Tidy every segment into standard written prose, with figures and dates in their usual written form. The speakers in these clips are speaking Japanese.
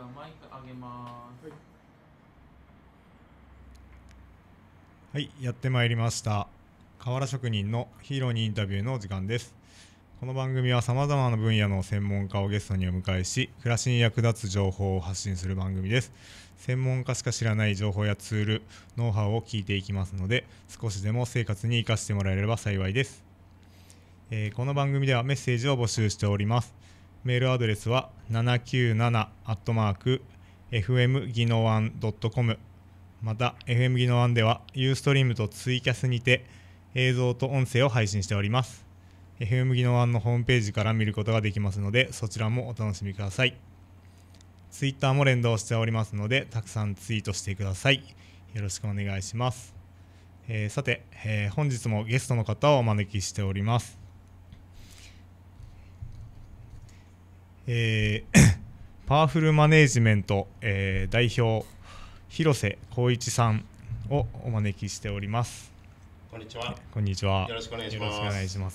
はマイク上げます。 はい、やってまいりました。瓦職人のヒーローにインタビューの時間です。この番組はさまざまな分野の専門家をゲストにお迎えし、暮らしに役立つ情報を発信する番組です。専門家しか知らない情報やツール、ノウハウを聞いていきますので、少しでも生活に生かしてもらえれば幸いです。この番組ではメッセージを募集しております。メールアドレスは 797@fmginoan.com、また FM ギノワンでは Ustream とツイキャスにて映像と音声を配信しております。 FM ギノワンのホームページから見ることができますので、そちらもお楽しみください。ツイッターも連動しておりますので、たくさんツイートしてください。よろしくお願いします。さて、本日もゲストの方をお招きしております。パワフルマネージメント、代表広瀬光一さんをお招きしております。 こんにちは。 こんにちは。 よろしくお願いします。 よろしくお願いします。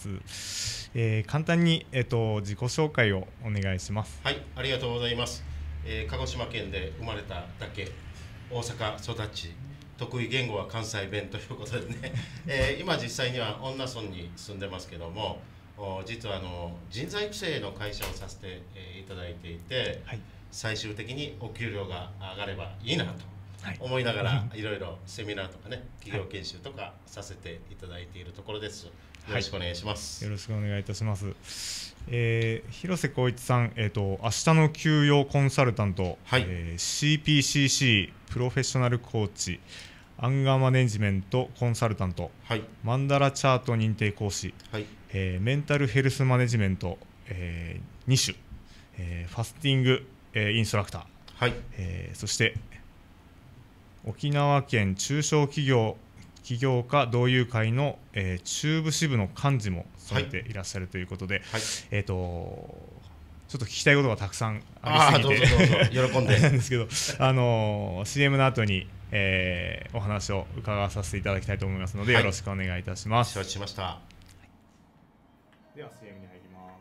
簡単に、自己紹介をお願いします。 はい、ありがとうございます。鹿児島県で生まれただけ、大阪育ち、得意言語は関西弁ということでね、今実際には恩納村に住んでますけども、実は人材育成の会社をさせて、いただいていて、はい、最終的にお給料が上がればいいなと思いながら、いろいろセミナーとかね、企業研修とかさせていただいているところです。よろしくお願いします。 よろしくお願いいたします。広瀬光一さん、明日の給与コンサルタント、はい、CPCC プロフェッショナルコーチ、アンガーマネジメントコンサルタント、はい、マンダラチャート認定講師、はい、メンタルヘルスマネジメント、2種、ファスティング、インストラクター、はい、そして沖縄県中小企業起業家同友会の、中部支部の幹事も務めていらっしゃるということで、はい、ちょっと聞きたいことがたくさんありすぎて、 どうぞ喜んでなんですけど、CM の後に、お話を伺わさせていただきたいと思いますので、はい、よろしくお願いいたします。 承知しました。はい、 では CM に入ります。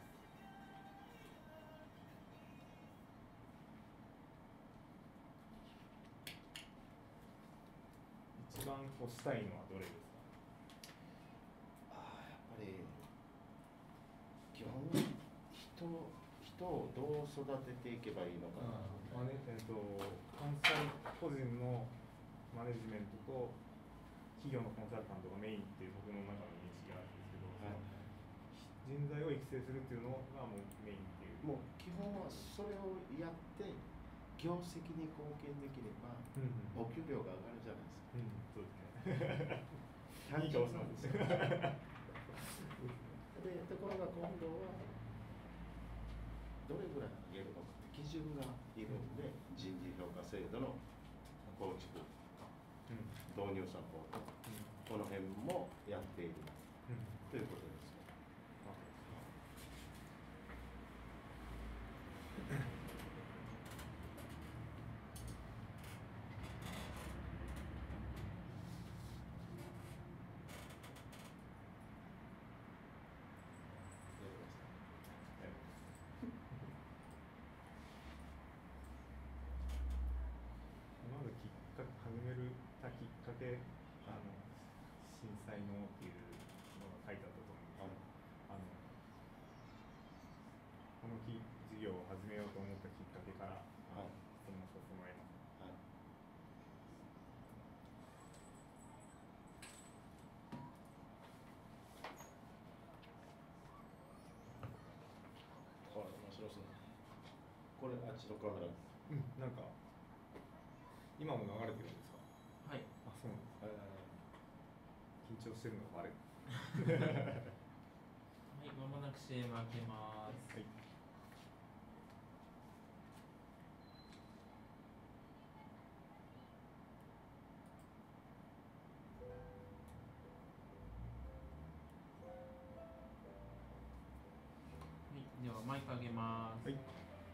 一番こうしたいのはどれですか？ やっぱり基本人をどう育てていけばいいのかな。 関西個人のマネジメントと企業のコンサルタントがメインっていう僕の中の認識があるんですけど、はい、人材を育成するっていうのがもうメインっていう。 もう基本はそれをやって業績に貢献できれば、お給料が上がるじゃないですか。 そうですね。いい顔してますね。 で、ところが今度はどれぐらい上げるのかって基準がいるんで、人事評価制度の構築、導入サポート、この辺もやっている、ということです。 始めたきっかけ、震災のっていうのが書いてあったと思うんですけど、この事業を始めようと思ったきっかけから、質問させてもらいます。 面白そう。これあっちのカメラ。 なんか今も流れてるんですか？ はい。 あ、そうなんです。緊張してるのがバレる。 はい、まもなく CM 開けます。はい。ではマイク上げます。はい。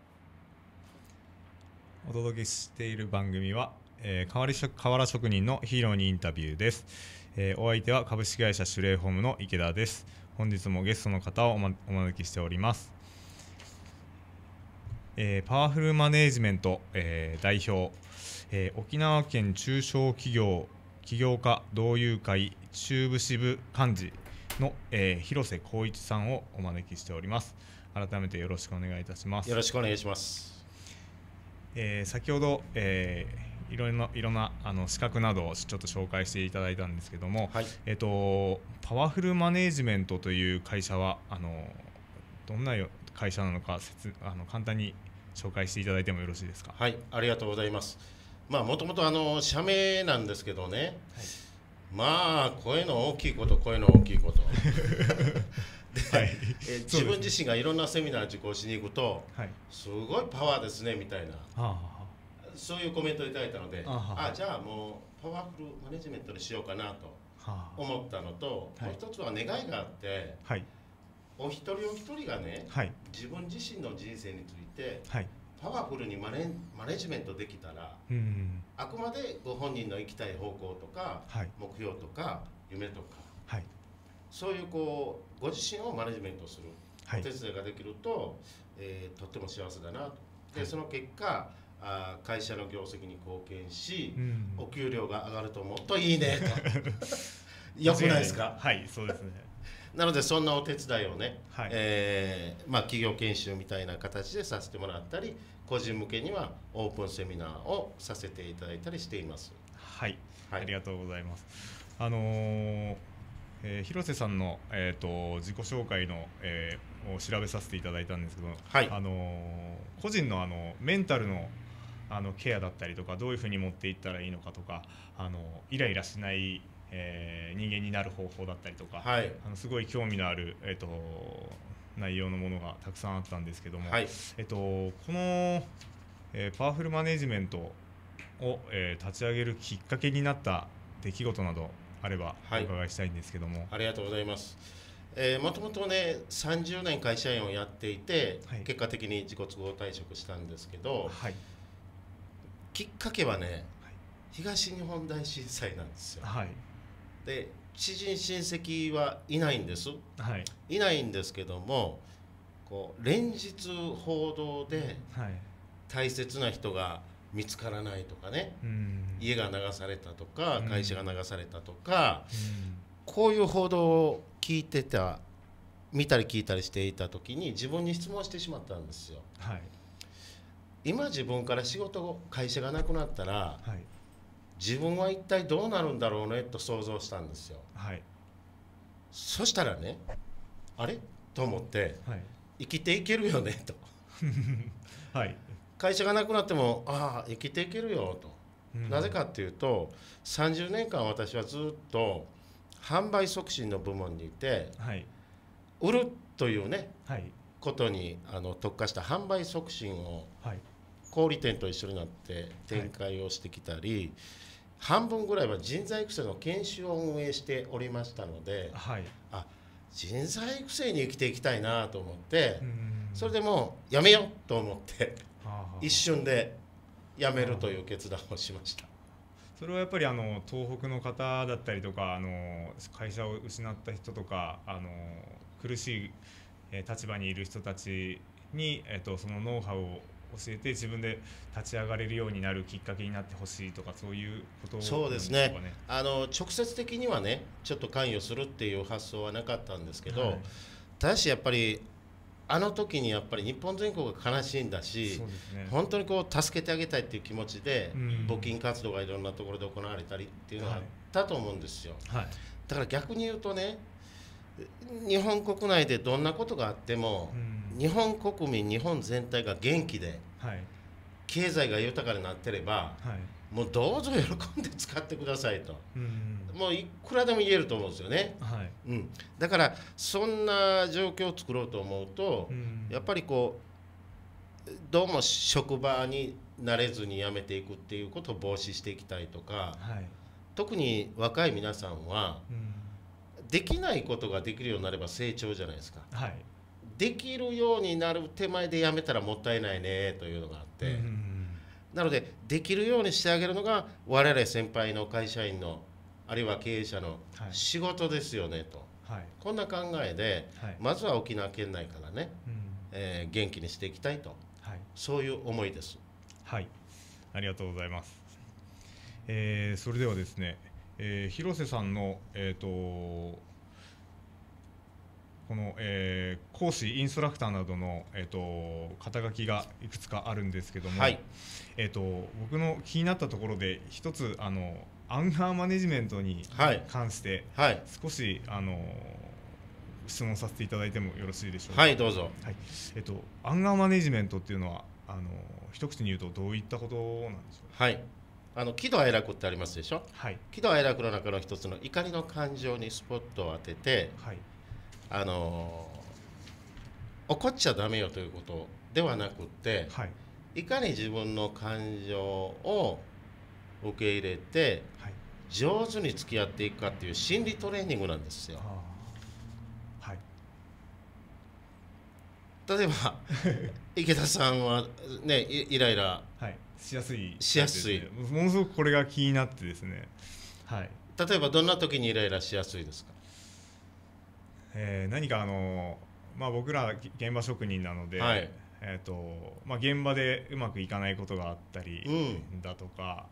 お届けしている番組は、瓦職人のヒーローにインタビューです。お相手は株式会社シュレイホームの池田です。本日もゲストの方をお招きしております。 パワフルマネージメント、代表、沖縄県中小企業起業家同友会中部支部幹事の、広瀬光一さんをお招きしております。改めてよろしくお願いいたします。 よろしくお願いします。 先ほど、いろんな資格などをちょっと紹介していただいたんですけども、 はい、 パワフルマネージメントという会社はどんな会社なのか簡単に紹介していただいてもよろしいですか。 はい、ありがとうございます。もともと社名なんですけどね、はい、声の大きいことで、はい、自分自身がいろんなセミナー受講しに行くと、はい、すごいパワーですねみたいな、そういうコメントをいただいたので、じゃあもうパワフルマネジメントにしようかなと思ったのと、もう一つは願いがあって、はい、お一人お一人がね、はい、自分自身の人生について、はい、パワフルにマネジメントできたら、あくまでご本人の行きたい方向とか、はい、目標とか夢とか、はい、そういうご自身をマネジメントするお手伝いができると、とっても幸せだなと。で、その結果会社の業績に貢献し、お給料が上がると思うといいねとよくないですか。 はい、そうですね。 なのでそんなお手伝いをね、はい、企業研修みたいな形でさせてもらったり、個人向けにはオープンセミナーをさせていただいたりしています。 はい、はい、ありがとうございます。広瀬さんの、自己紹介の、を調べさせていただいたんですけど、はい、個人のメンタルのケアだったりとか、どういうふうに持っていったらいいのかとか、イライラしない人間になる方法だったりとか、はい、すごい興味のある、内容のものがたくさんあったんですけども、はい、この、パワフルマネジメントを、立ち上げるきっかけになった出来事などあればお伺いしたいんですけども。はい、 ありがとうございます。もともとね30年会社員をやっていて、はい、結果的に自己都合退職したんですけど、はい、きっかけはね、はい、東日本大震災なんですよ。はい、で知人親戚はいないんです、はい、いないんですけども、連日報道で大切な人が見つからないとかね、家が流されたとか会社が流されたとか、こういう報道を見たり聞いたりしていた時に自分に質問してしまったんですよ。はい、今自分から会社がなくなったら、はい、自分は一体どうなるんだろうねと想像したんですよ。はい、そしたらね、あれと思って、はい、生きていけるよねと、はい、会社がなくなっても生きていけるよと、なぜかっていうと30年間私はずっと販売促進の部門にいて、はい、売るというね、はい、ことに特化した販売促進を、はい、小売店と一緒になって展開をしてきたり、はい、半分ぐらいは人材育成の研修を運営しておりましたので、はい、人材育成に生きていきたいなと思って、それでもうやめようと思って一瞬で辞めるという決断をしました。 それはやっぱり東北の方だったりとか会社を失った人とか苦しい立場にいる人たちに、そのノウハウを教えて自分で立ち上がれるようになるきっかけになってほしいとか、そういうことなんでしょうかね。そうですね。 直接的にはねちょっと関与するっていう発想はなかったんですけど、はい、ただしやっぱり時にやっぱり日本全国が悲しいんだし、そうですね、本当に助けてあげたいっていう気持ちで、募金活動がいろんなところで行われたりっていうのがあったと思うんですよ。はい、だから逆に言うとね、日本国内でどんなことがあっても、日本国民日本全体が元気で、はい、経済が豊かになってれば、はい、もうどうぞ喜んで使ってくださいと、もういくらでも言えると思うんですよね。はい、だからそんな状況を作ろうと思うと、やっぱりどうも職場に慣れずに辞めていくっていうことを防止していきたいとか、はい、特に若い皆さんは、できないことができるようになれば成長じゃないですか。はい、できるようになる手前でやめたらもったいないねというのがあって、なのでできるようにしてあげるのが我々先輩の会社員のあるいは経営者の仕事ですよねと、はい、こんな考えで、はい、まずは沖縄県内からね、元気にしていきたいとそういう思いです。 はい、ありがとうございます。それではですね、広瀬さんの、この、講師インストラクターなどの、肩書きがいくつかあるんですけども、はい、僕の気になったところで一つアンガーマネジメントに関して、はい、少し質問させていただいてもよろしいでしょうか。 はい、どうぞ。 はい、アンガーマネジメントっていうのは一口に言うとどういったことなんでしょうか。 はい、喜怒哀楽ってありますでしょ。 はい、 喜怒哀楽の中の一つの怒りの感情にスポットを当てて、はい、怒っちゃダメよということではなくって、はい、いかに自分の感情を受け入れて、はい、上手に付き合っていくかっていう心理トレーニングなんですよ。はい、例えば池田さんはね、イライラ、 はい、しやすい、 ものすごくこれが気になってですね、はい、 例えばどんな時にイライラしやすいですか。 何か僕ら現場職人なので、はい、現場でうまくいかないことがあったりだとか、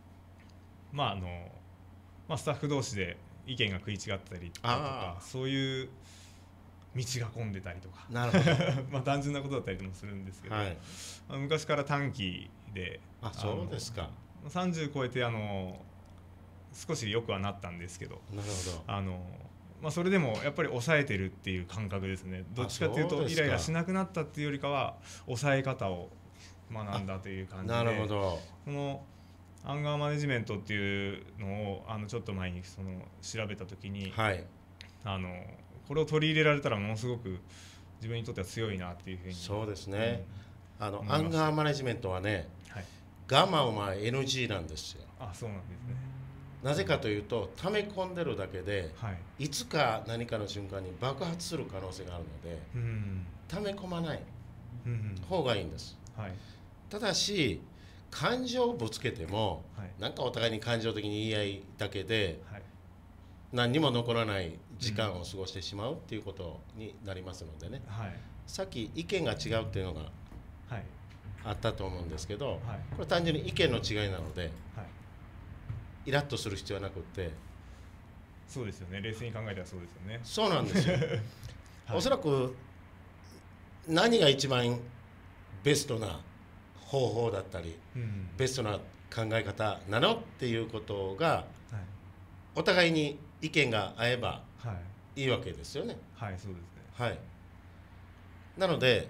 スタッフ同士で意見が食い違ったりだとか、そういう道が混んでたりとか、 なるほど単純なことだったりもするんですけど、はい、昔から短期で、 そうですか。 30超えて少し良くはなったんですけど、 なるほど。 それでもやっぱり抑えてるっていう感覚ですね。どっちかというとイライラしなくなったっていうよりかは抑え方を学んだという感じで、 なるほど。 このアンガーマネジメントっていうのをちょっと前に調べた時に、はい、これを取り入れられたらものすごく自分にとっては強いなっていうふうに。 そうですね、アンガーマネジメントはね、はい、我慢は NG なんですよ。 そうなんですね。 なぜかというと溜め込んでるだけで、はい、いつか何かの瞬間に爆発する可能性があるので、溜め込まない方がいいんです、はい、ただし感情をぶつけても、はい、なんかお互いに感情的に言い合いだけで、はい、何にも残らない時間を過ごしてしまうっていうことになりますのでね、はい、さっき意見が違うっていうのがあったと思うんですけど、はい、これ単純に意見の違いなので、はい、イラッとする必要はなくって。 そうですよね、冷静に考えたらそうですよね。 そうなんですよ、はい、おそらく何が一番ベストな方法だったり、ベストな考え方なのっていうことが、はい、お互いに意見が合えばいいわけですよね。 はい、そうですね。 はい、なので、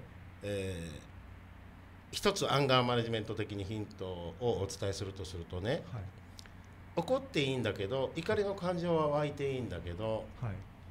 一つアンガーマネジメント的にヒントをお伝えするとするとね、はい、怒っていいんだけど、怒りの感情は湧いていいんだけど、はい、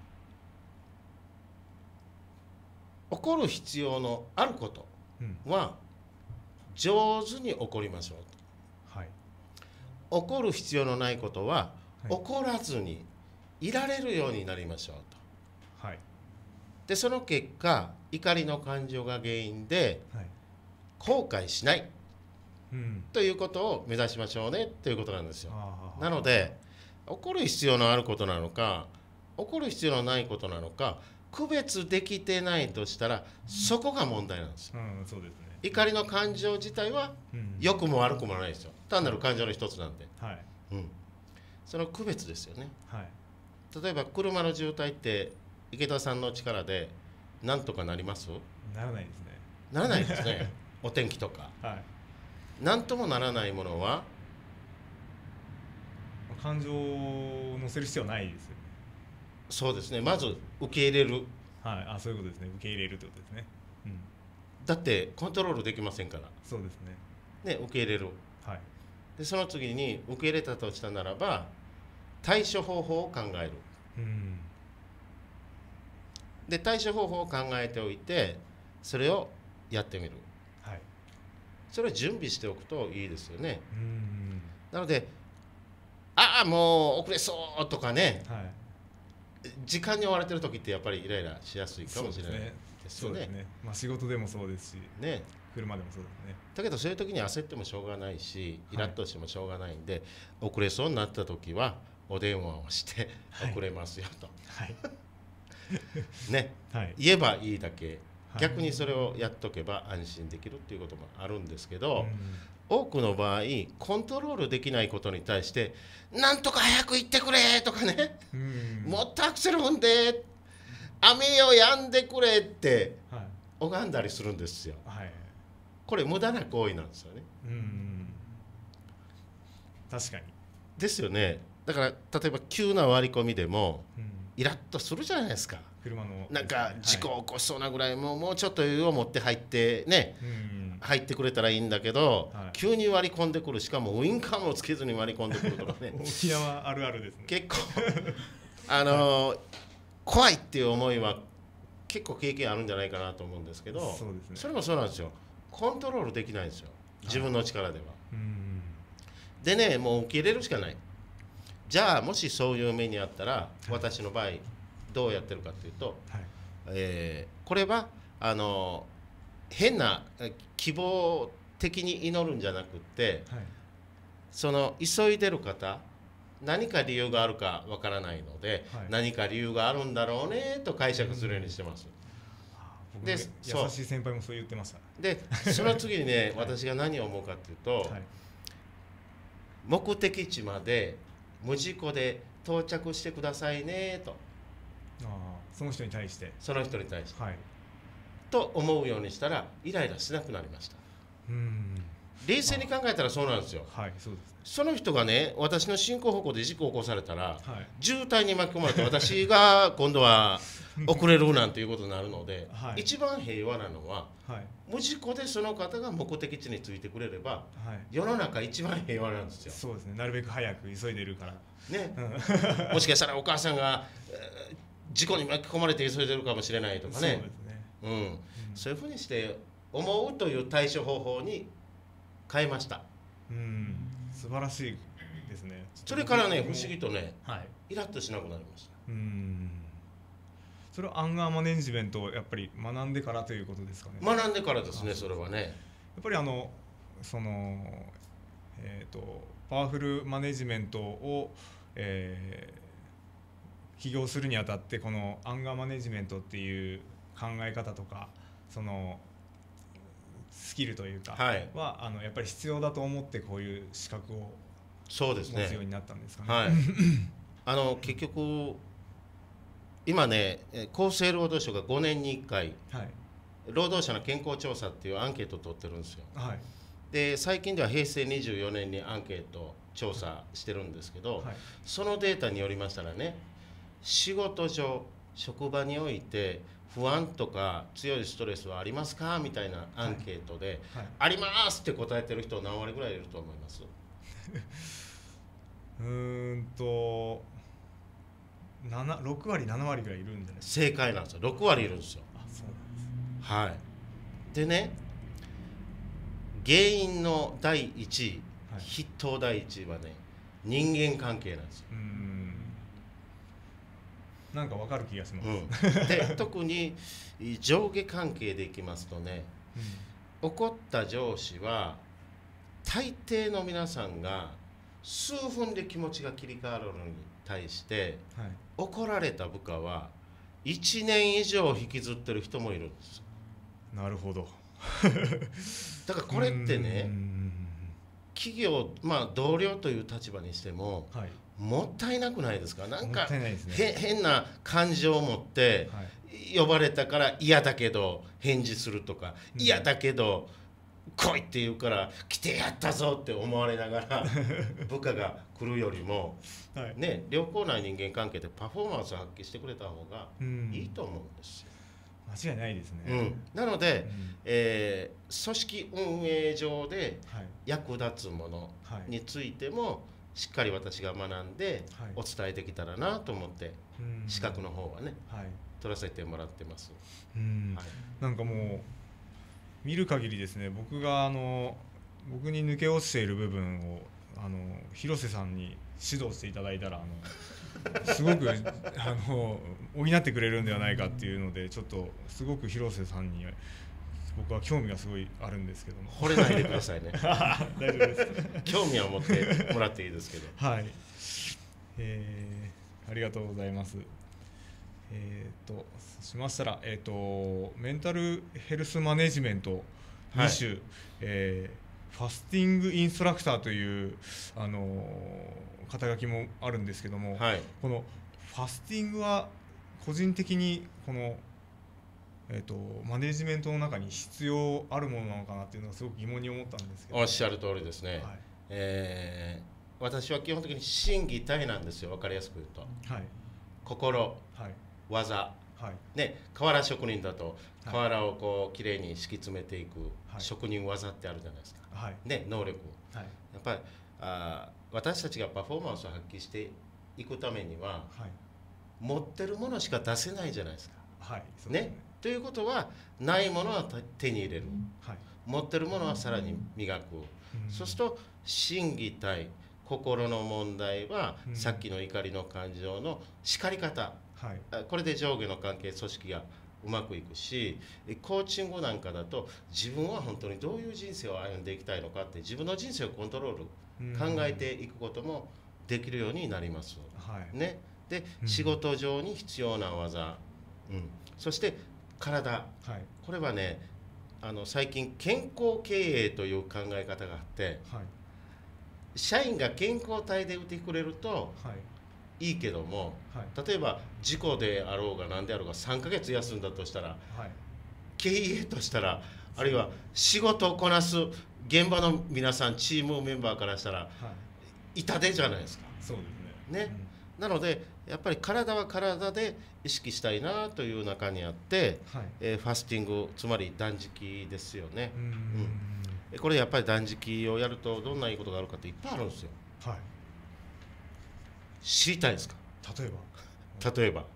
怒る必要のあることは上手に怒りましょうと、はい、怒る必要のないことは、はい、怒らずにいられるようになりましょうと、はい、でその結果怒りの感情が原因で、はい、後悔しないということを目指しましょうねということなんですよ。なので怒る必要のあることなのか怒る必要のないことなのか区別できてないとしたらそこが問題なんですよ。 そうですね。 怒りの感情自体は良くも悪くもないですよ。単なる感情の一つなんで、はいその区別ですよね、はい、例えば車の渋滞って池田さんの力でなんとかなります？ ならないですね。 ならないですねお天気とか、はい、なんともならないものは感情を乗せる必要はないですよね。 そうですね、まず受け入れる、 はい、そういうことですね。受け入れるってことですね、 だってコントロールできませんから。 そうですね、受け入れる、はい、でその次に受け入れたとしたならば対処方法を考える、で対処方法を考えておいてそれをやってみる、はい、それを準備しておくといいですよね。なのでもう遅れそうとかね、はい、時間に追われてる時ってやっぱりイライラしやすいかもしれないですよね。そうですね。 仕事でもそうですし、ね、車でもそうですね。 だけどそういう時に焦ってもしょうがないしイラッとしてもしょうがないんで、はい、遅れそうになった時はお電話をして遅れますよと、はいね、はい、言えばいいだけ逆にそれをやっとけば安心できるっていうこともあるんですけど、多くの場合コントロールできないことに対してなんとか早く行ってくれとかね、もっとアクセル踏んで雨よやんでくれって拝んだりするんですよ。これ無駄な行為なんですよね。 確かにですよね。だから例えば急な割り込みでもイラッとするじゃないですか。 車のなんか事故を起こしそうなぐらい、もうちょっと余裕を持って入ってね、入ってくれたらいいんだけど、急に割り込んでくる、しかもウインカーもつけずに割り込んでくるとかね沖縄あるあるですね。 結構怖いっていう思いは結構経験あるんじゃないかなと思うんですけど、 そうですね、 それもそうなんですよ。コントロールできないんですよ、自分の力では。でね、もう受け入れるしかない。じゃあもしそういう目にあったら、私の場合どうやってるかというと、これは変な希望的に祈るんじゃなくって、その急いでる方、何か理由があるかわからないので、何か理由があるんだろうねと解釈するようにしてます。 で、優しい先輩もそう言ってました。 でその次にね、私が何を思うかというと、目的地まで無事故で到着してくださいねと、 その人に対してと思うようにしたらイライラしなくなりました。冷静に考えたらそうなんですよ。その人がね、私の進行方向で事故を起こされたら、渋滞に巻き込まれて私が今度は遅れるなんていうことになるので、一番平和なのは、無事故でその方が目的地に着いてくれれば、世の中一番平和なんですよ。 そうですね、なるべく早く急いでるからねもしかしたらお母さんが事故に巻き込まれて急いでるかもしれないとかね、そういうふうにして思うという対処方法に変えました。 素晴らしいですね。 それからね、不思議とね、イラッとしなくなりました。 それはアンガーマネジメントをやっぱり学んでからということですかね。 学んでからですね。それはね、やっぱりそのパワフルマネジメントを、起業するにあたって、このアンガーマネジメントっていう考え方とか、そのスキルというかは、やっぱり必要だと思って、こういう資格を持つようになったんですかね。 結局今ね、厚生労働省が5年に1回、労働者の健康調査っていうアンケートを取ってるんですよ。で最近では平成24年にアンケート調査してるんですけど、そのデータによりましたらね、仕事上職場において不安とか強いストレスはありますかみたいなアンケートで、ありますって答えてる人何割ぐらいいると思います？ 6割7割ぐらいいるんじゃないですか。正解なんですよ。6割いるんですよ。 そうなんです。 でね、原因の第1位、筆頭第1位はね、人間関係なんですよ。 なんかわかる気がします。 で特に上下関係でいきますとね、怒った上司は大抵の皆さんが数分で気持ちが切り替わるのに対して、怒られた部下は1年以上引きずってる人もいるんです。 なるほど。 だからこれってね、企業、同僚という立場にしても、もったいなくないですか？なんか変な感情を持って、呼ばれたから嫌だけど返事するとか、嫌だけど来いって言うから来てやったぞって思われながら部下が来るよりも、良好な人間関係でパフォーマンスを発揮してくれた方がいいと思うんですよ。 間違いないですね。 なので、組織運営上で役立つものについてもしっかり私が学んでお伝えできたらなと思って、資格の方はね、取らせてもらってます。 なんかもう見る限りですね、僕に抜け落ちている部分を広瀬さんに指導していただいたらすごく補ってくれるんではないかっていうので、ちょっとすごく広瀬さんに僕は興味がすごいあるんですけども。 惚れないでくださいね。 大丈夫です。 興味は持ってもらっていいですけど。 ありがとうございます。 そうしましたら、メンタルヘルスマネジメント2種、ファスティングインストラクターという、肩書きもあるんですけども、このファスティングは個人的にこの、マネジメントの中に必要あるものなのかなっていうのがすごく疑問に思ったんですけど。 おっしゃる通りですね、私は基本的に心技体なんですよ、分かりやすく言うと、心、技、ね、瓦職人だと瓦をこうきれいに敷き詰めていく職人技ってあるじゃないですか、ね、能力、やっぱり私たちがパフォーマンスを発揮していくためには、持ってるものしか出せないじゃないですか、ね。ということはないものは手に入れる、持ってるものはさらに磨く、そうすると心技体、心の問題は、さっきの怒りの感情の叱り方、これで上下の関係、組織がうまくいくし、コーチングなんかだと自分は本当にどういう人生を歩んでいきたいのかって自分の人生をコントロール、考えていくこともできるようになります、ね。で、仕事上に必要な技、そして体、これはね、最近健康経営という考え方があって、社員が健康体でいてくれるといいけども、例えば事故であろうが何であろうが3ヶ月休んだとしたら、経営としたら、あるいは仕事をこなす現場の皆さん、チームメンバーからしたら痛手じゃないですか。 そうですね。 なのでやっぱり体は体で意識したいなという中にあって、ファスティング、つまり断食ですよね。これやっぱり断食をやるとどんないいことがあるかっていっぱいあるんですよ。知りたいですか？例えば、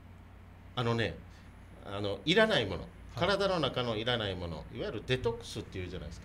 いらないもの、体の中のいらないもの、いわゆるデトックスっていうじゃないですか。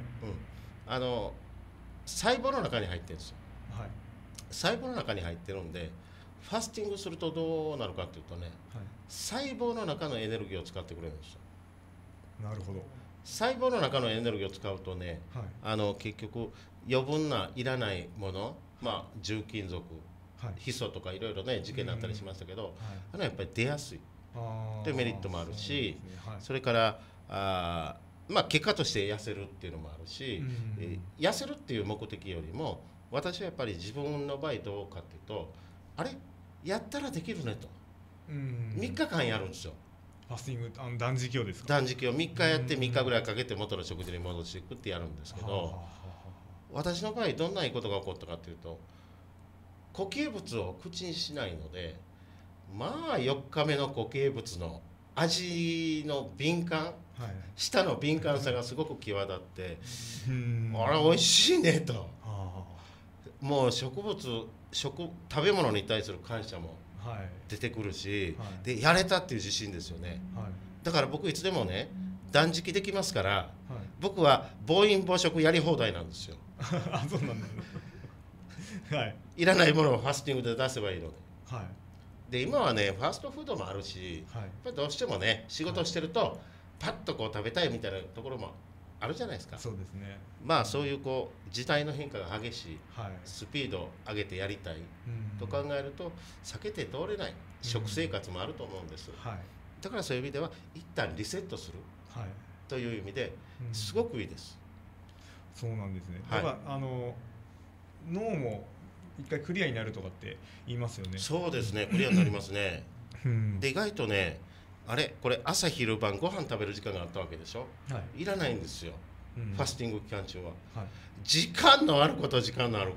細胞の中に入ってるんですよ。細胞の中に入ってるんで、ファスティングするとどうなるかっていうとね、細胞の中のエネルギーを使ってくれるんですよ。 なるほど。 細胞の中のエネルギーを使うとね、結局余分ないらないもの、重金属、ヒ素とかいろいろね事件になったりしましたけど、やっぱり出やすいというメリットもあるし、それから結果として痩せるっていうのもあるし、痩せるっていう目的よりも、私はやっぱり自分の場合どうかっていうと、あれやったらできるねと、3日間やるんですよ。 ファスティング、断食をですか？ 断食を3日やって3日ぐらいかけて元の食事に戻していくってやるんですけど、私の場合どんないいことが起こったかというと、固形物を口にしないので、4日目の固形物の味の敏感、舌の敏感さがすごく際立って、あれ美味しいねと、もう食べ物に対する感謝も出てくるし、でやれたっていう自信ですよね。だから僕いつでもね、断食できますから、僕は暴飲暴食やり放題なんですよ。 そうなんですね。 いらないものをファスティングで出せばいいので。で今はね、ファストフードもあるし、やっぱりどうしてもね、仕事してるとパッとこう食べたいみたいなところもあるじゃないですか。 そうですね。 そういう時代の変化が激しい、スピードを上げてやりたいと考えると、避けて通れない食生活もあると思うんです。だからそういう意味では一旦リセットするという意味ですごくいいです。 そうなんですね。だから脳も一回クリアになるとかって言いますよね。 そうですね、クリアになりますね。で意外とね、これ朝昼晩ご飯食べる時間があったわけでしょ、いらないんですよ、ファスティング期間中は。時間のあること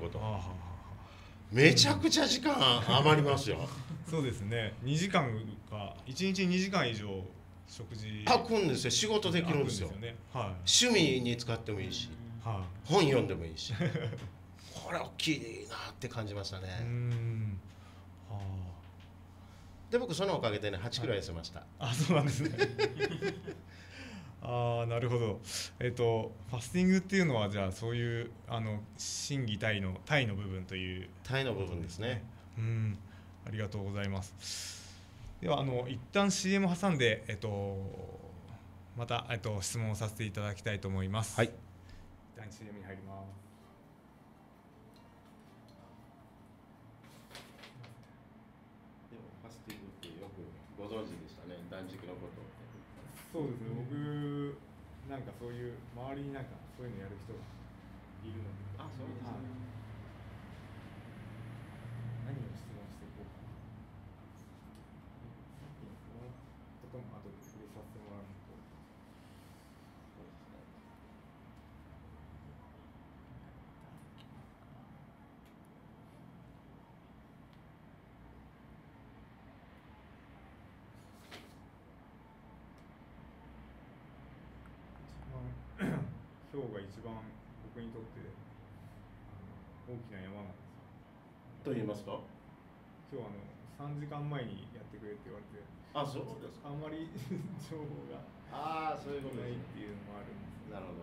めちゃくちゃ時間余りますよ。 そうですね。2時間か1日2時間以上食事空くんですよ。仕事できるんですよ。趣味に使ってもいいし、本読んでもいいし、これ大きいなって感じましたね。で僕そのおかげでね8キロ痩せました。 そうなんですね。なるほど。ファスティングっていうのはじゃあそういう心技体の部分という体の部分ですね。 ありがとうございます。では一旦 CM 挟んでまた質問をさせていただきたいと思います。一旦 CM に入ります。 でもファスティングってよくそうですね、僕なんかそういう周りになんかそういうのやる人がいるので、 あ、そうですね。 何を質問していこうかな。さっきのそのことも後で触れさせてもらうのと、 そうですね。 今日が一番僕にとって大きな山なんですよ。 と言いますと、 今日3時間前にやってくれって言われて、 あ、そうですか。 あんまり情報がああ、そういうことないっですね。 ていうのもあるんですけど。 なるほど。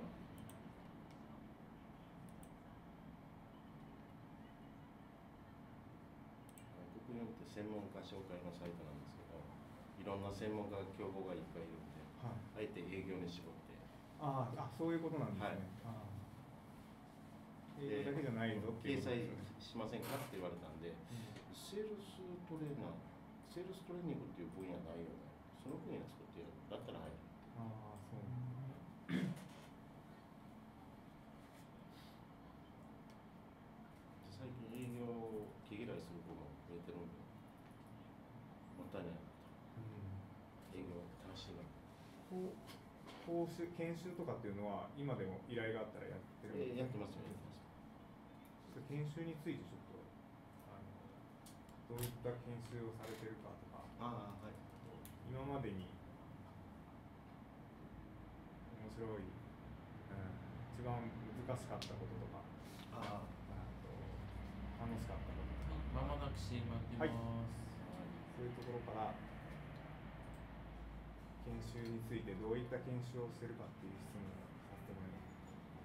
国によって専門家紹介のサイトなんですけど、いろんな専門家競合がいっぱいいるんで、 はい、 あえて営業に絞って。 あ、そういうことなんですね。営業だけじゃないぞっていう掲ことですね。 載しませんかって言われたんで、セールストレーナー、セールストレーニングっていう分野ないよね。その分野作ってやる。だったら入る。 そう。 最近営業を毛嫌いする子も増えてるんで、もったいないなと。営業楽しいな。 講習、研修とかっていうのは今でも依頼があったらやってるんですか？ やってますよ、やってます。 研修についてちょっとどういった研修をされてるかとか、 はい、 今までに面白い、一番難しかったこととか、楽しかったこととか、 まもなく CM 開けます。 そういうところから研修についてどういった研修をしてるかっていう質問をさせてもらいます。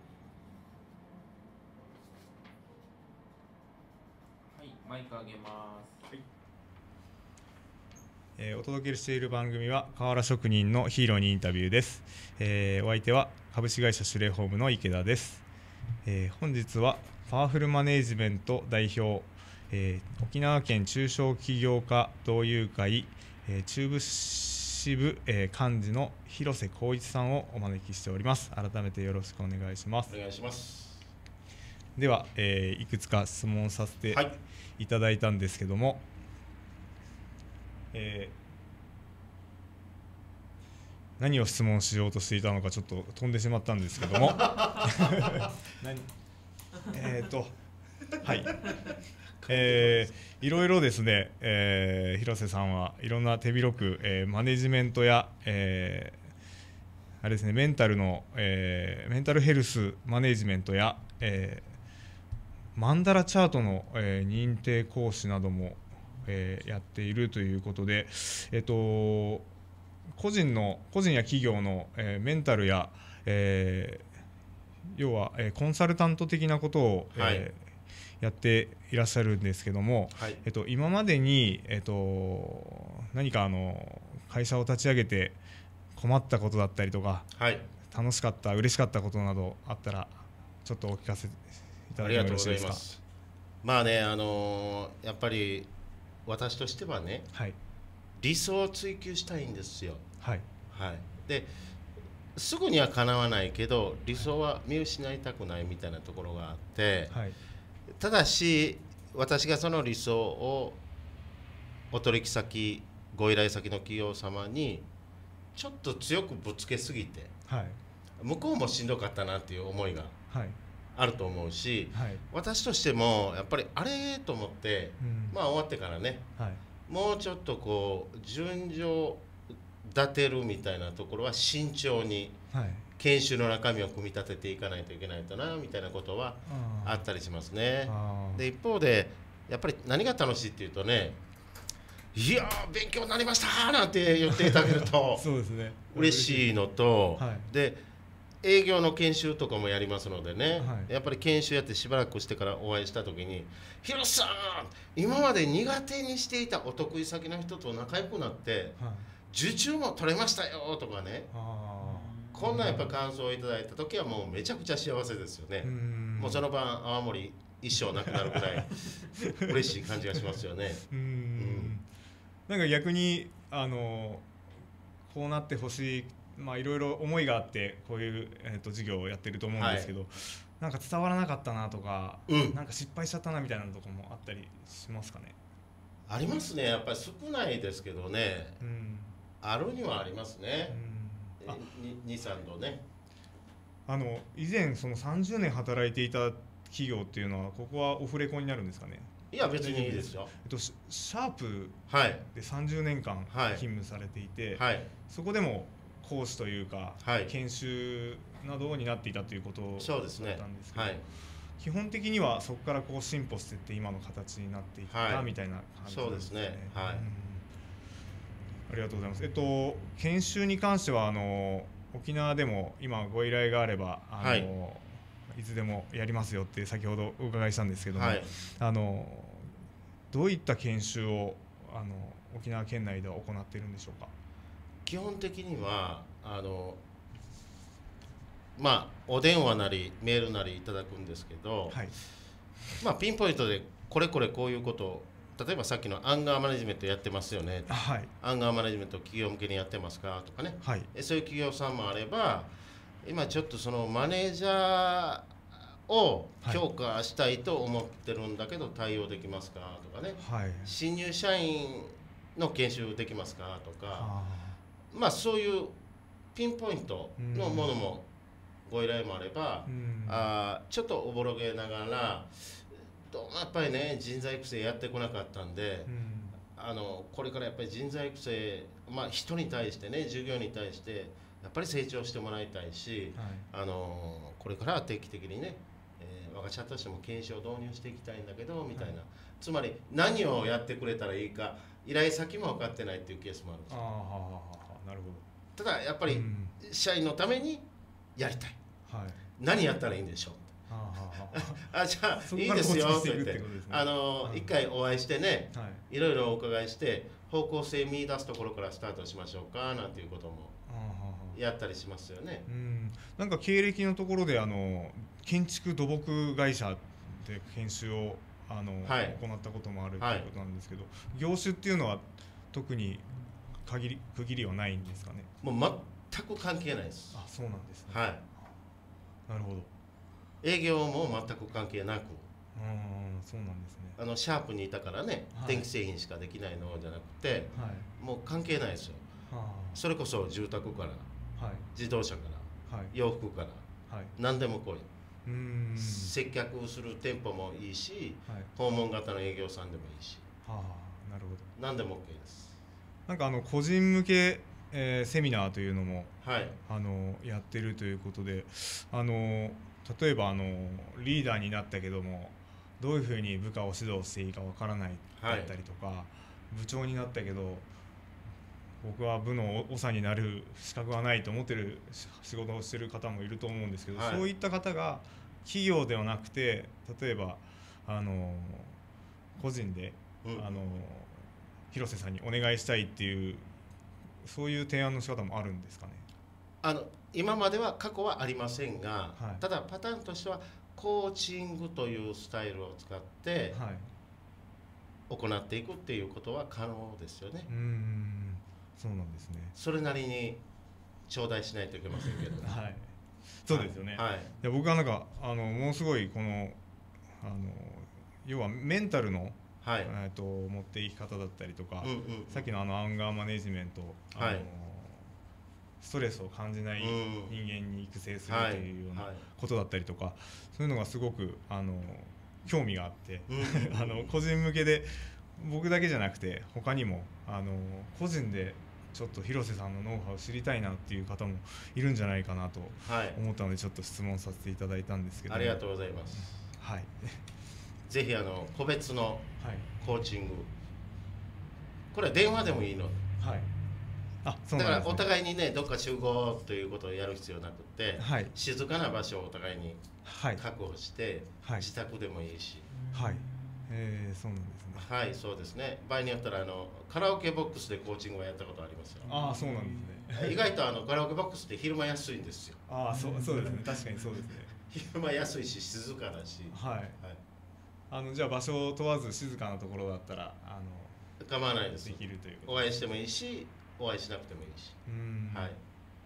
はい、マイク上げます。 はい。お届けしている番組は瓦職人のヒーローにインタビューです。お相手は株式会社シュレホームの池田です。本日はパワフルマネージメント代表、沖縄県中小企業家同友会、中部支部、幹事の広瀬光一さんをお招きしております。改めてよろしくお願いします。 お願いします。 では、いくつか質問させていただいたんですけども、何を質問しようとしていたのかちょっと飛んでしまったんですけどもいろいろですね、広瀬さんはいろんな手広く、マネジメントや、あれですね、メンタルヘルスマネジメントや、マンダラチャートの、認定講師なども、やっているということで、個人や企業の、メンタルや、要は、コンサルタント的なことを、やっていらっしゃるんですけども、今までに、何か会社を立ち上げて困ったことだったりとか、楽しかった嬉しかったことなどあったらちょっとお聞かせいただいてもよろしいですか？ まあね、やっぱり私としてはね、理想を追求したいんですよ。ですぐにはかなわないけど理想は見失いたくないみたいなところがあって、ただし私がその理想をお取引先ご依頼先の企業様にちょっと強くぶつけすぎて、向こうもしんどかったなっていう思いがあると思うし、私としてもやっぱりあれと思って、まあ終わってからね、もうちょっとこう順序立てるみたいなところは慎重に、研修の中身を組み立てていかないといけないとなみたいなことはあったりしますね。で一方でやっぱり何が楽しいっていうとね、いやー勉強になりましたなんて言っていただけるとそうですね、 嬉しいのと、で営業の研修とかもやりますのでね、やっぱり研修やってしばらくしてからお会いした時に「広瀬さん今まで苦手にしていたお得意先の人と仲良くなって、受注も取れましたよ」とかね、こんなやっぱ感想をいただいた時はもうめちゃくちゃ幸せですよね。もうその晩泡盛一生なくなるくらい嬉しい感じがしますよね。 なんか逆にこうなってほしいまあいろいろ思いがあってこういう、授業をやってると思うんですけど、なんか伝わらなかったなとか、なんか失敗しちゃったなみたいなのとかもあったりしますかね。 ありますね、やっぱり少ないですけどね、あるにはありますね、23度ね。 以前その30年働いていた企業っていうのはここはオフレコになるんですかね。 いや別にいいですよ。 シャープで30年間勤務されていて、そこでも講師というか、研修などを担っていたということだったんですけど、基本的にはそこからこう進歩していって今の形になっていったみたいな感じなんですね。そうですね。ありがとうございます。研修に関しては沖縄でも今ご依頼があればいつでもやりますよって先ほどお伺いしたんですけども、どういった研修を沖縄県内では行っているんでしょうか。 基本的にはお電話なりメールなりいただくんですけど、ピンポイントでこれこういうことを、例えばさっきのアンガーマネジメントやってますよね、アンガーマネジメント企業向けにやってますかとかね、そういう企業さんもあれば、今ちょっとそのマネージャーを強化したいと思ってるんだけど対応できますかとかね、新入社員の研修できますかとか、そういうピンポイントのものもご依頼もあれば、ちょっとおぼろげながらどうもやっぱりね人材育成やってこなかったんで、これからやっぱり人材育成、人に対してね、従業員に対してやっぱり成長してもらいたいし、これからは定期的にね、我が社としても研修を導入していきたいんだけどみたいな、つまり何をやってくれたらいいか依頼先も分かってないっていうケースもあるんですよ。 なるほど。ただやっぱり社員のためにやりたい、何やったらいいんでしょうじゃあいいですよと言って一回お会いしてね、いろいろお伺いして方向性見出すところからスタートしましょうかなんていうこともやったりしますよね。 なんか経歴のところで建築土木会社で研修を行ったこともあるということなんですけど、業種っていうのは特に区切りはないんですかね。 もう全く関係ないです。 そうなんですね。なるほど。 営業も全く関係なく、 そうなんですね。 シャープにいたからね、電気製品しかできないのじゃなくて、もう関係ないですよ。それこそ住宅から、自動車から、洋服から、何でも来い。接客する店舗もいいし、訪問型の営業さんでもいいし、 なるほど。 何でも OK です。 なんか個人向けセミナーというのも、やってるということで、例えばリーダーになったけどもどういうふうに部下を指導していいかわからないだったりとか、部長になったけど僕は部の長になる資格はないと思ってる仕事をしてる方もいると思うんですけど、そういった方が企業ではなくて例えば個人で、広瀬さんにお願いしたいっていうそういう提案の仕方もあるんですかね。 今までは過去はありませんが、ただパターンとしてはコーチングというスタイルを使って行っていくっていうことは可能ですよね。 そうなんですね。 それなりに頂戴しないといけませんけど、 そうですよね。いや僕はなんかものすごいこの要はメンタルの持っていき方だったりとか、さっきのアンガーマネジメント、ストレスを感じない人間に育成するというようなことだったりとか、そういうのがすごく興味があって個人向けで僕だけじゃなくて他にも個人でちょっと広瀬さんのノウハウを知りたいなっていう方もいるんじゃないかなと思ったのでちょっと質問させていただいたんですけど、 ありがとうございます。ぜひ個別のコーチング、これは電話でもいいので、だからお互いにねどっか集合ということをやる必要なくて、静かな場所をお互いに確保して、自宅でもいいし、 そうなんですね。 そうですね。場合によったらカラオケボックスでコーチングをやったことありますよ。 そうなんですね。 意外とカラオケボックスって昼間安いんですよ。 そうですね。確かにそうですね。 昼間安いし静かだし、 じゃあ場所を問わず静かなところだったら構わないです。 できるということ。 お会いしてもいいしお会いしなくてもいいし、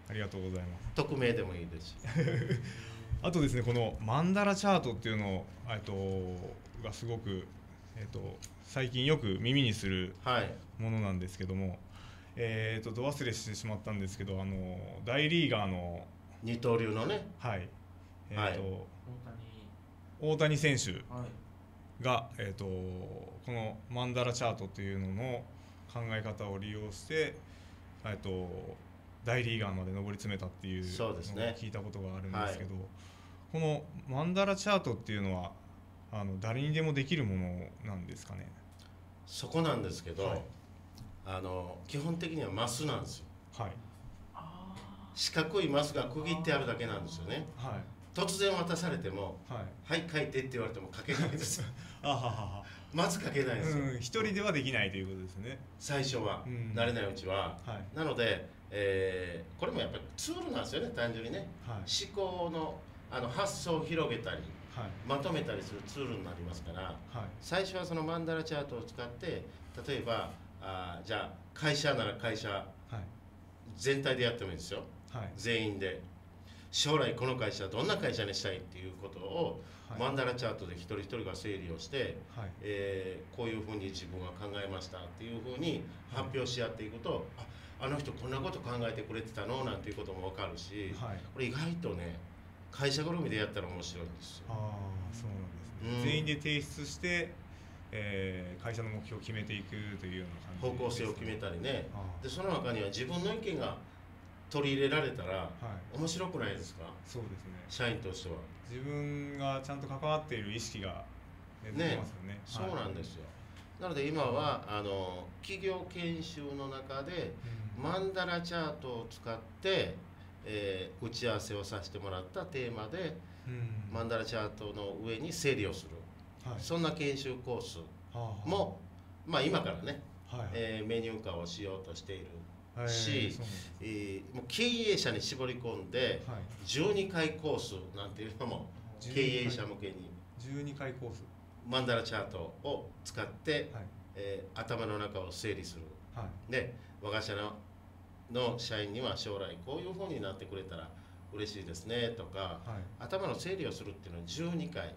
ありがとうございます。 匿名でもいいですしあとですね、このマンダラチャートっていうのがすごく、最近よく耳にするものなんですけども、ど忘れしてしまったんですけど、大リーガーの二刀流のね、 はい、 はい、 大谷選手はいが、このマンダラチャートっていうのの考え方を利用して、大リーガーまで上り詰めたっていうのを聞いたことがあるんですけど、このマンダラチャートっていうのは誰にでもできるものなんですかね。 そこなんですけど、はい、基本的にはマスなんですよ。はい、四角いマスが区切ってあるだけなんですよね。はい、突然渡されても「はい、書いて」って言われても書けないですよまず書けないですよ。 一人ではできないということですね、 最初は、慣れないうちは。なので、これもやっぱりツールなんですよね、単純にね。思考の発想を広げたり、まとめたりするツールになりますから、最初はそのマンダラチャートを使って、例えばじゃあ会社なら会社全体でやってもいいですよ、全員で。将来この会社はどんな会社にしたいっていうことを、マンダラチャートで一人一人が整理をして、こういうふうに自分は考えましたっていうふうに発表し合っていくと、あの人こんなこと考えてくれてたのなんていうことも分かるし、これ意外とね、会社ぐるみでやったら面白いんですよ。 そうなんですね、全員で提出して、会社の目標を決めていくというような感じですね。 方向性を決めたりね。でその中には自分の意見が取り入れられたら、面白くないですか。 そうですね、 社員としては自分がちゃんと関わっている意識が出てますよね。 そうなんですよ。なので今は企業研修の中で、マンダラチャートを使って、打ち合わせをさせてもらったテーマで、マンダラチャートの上に整理をする、そんな研修コースも、今からね、メニュー化をしようとしているし、もう経営者に絞り込んで、12回コースなんていうのも経営者向けに 12回コースマンダラチャートを使って、頭の中を整理する、で我が社の社員には将来こういうふうになってくれたら嬉しいですねとか、頭の整理をするっていうのを12回、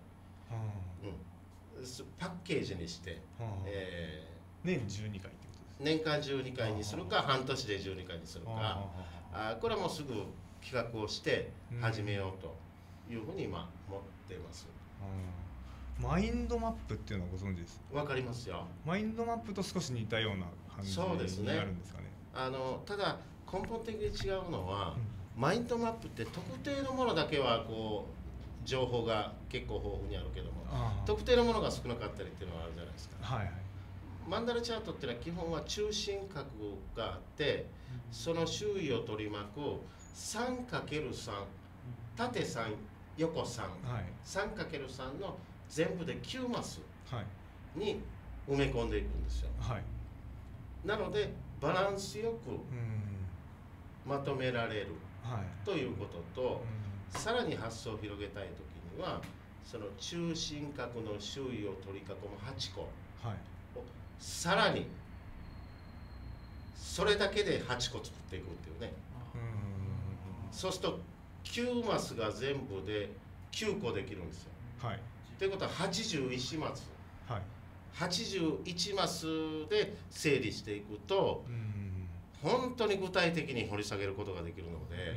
パッケージにして、 年12回ってことです。 年間12回にするか、半年で12回にするか、これはもうすぐ企画をして始めようというふうに今思っています。 マインドマップっていうのはご存知ですか。 わかりますよ。 マインドマップと少し似たような感じになるんですかね。 ただ根本的に違うのは、マインドマップって特定のものだけはこう情報が結構豊富にあるけども、特定のものが少なかったりっていうのはあるじゃないですか。マンダラチャートっていうのは基本は中心角があって、その周囲を取り巻く 3×3、縦3、横3、3×3 の全部で9マスに埋め込んでいくんですよ。なのでバランスよくまとめられるということと、さらに発想を広げたい時には、その中心角の周囲を取り囲む8個をさらにそれだけで8個作っていくっていうね。そうすると9マスが全部で9個できるんですよ。ということは81マス、81マスで整理していくと、本当に具体的に掘り下げることができるので、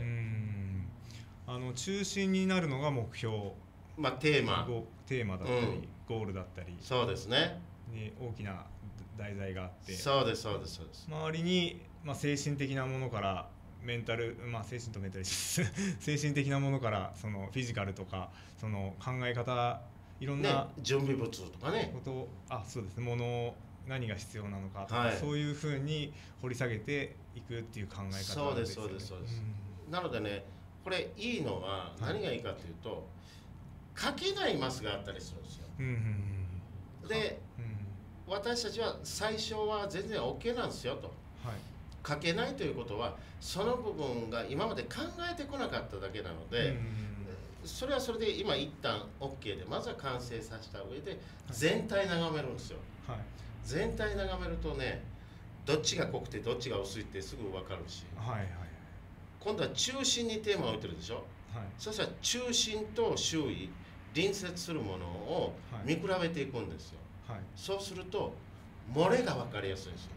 中心になるのが目標、 テーマだったり、ゴールだったり、 そうですね、 に大きな題材があって、 そうです周りに、精神的なものからメンタル、精神とメンタル精神的なものからそのフィジカルとか、その考え方、いろんな、 準備物とかね、 そうですね、もの何が必要なのかとか、そういうふうに掘り下げていくっていう考え方なんですよね。 そうです。なのでね、これいいのは何がいいかというと、書けないマスがあったりするんですよ。で、私たちは最初は全然 OK なんですよと。書けないということは、その部分が今まで考えてこなかっただけなので、それはそれで今一旦 OK で、まずは完成させた上で全体眺めるんですよ。全体眺めるとね、どっちが濃くてどっちが薄いってすぐ分かるし、 今度は中心にテーマを置いてるでしょ、 はい、 そしたら中心と周囲隣接するものを見比べていくんですよ、はい、そうすると漏れが分かりやすいんですよ。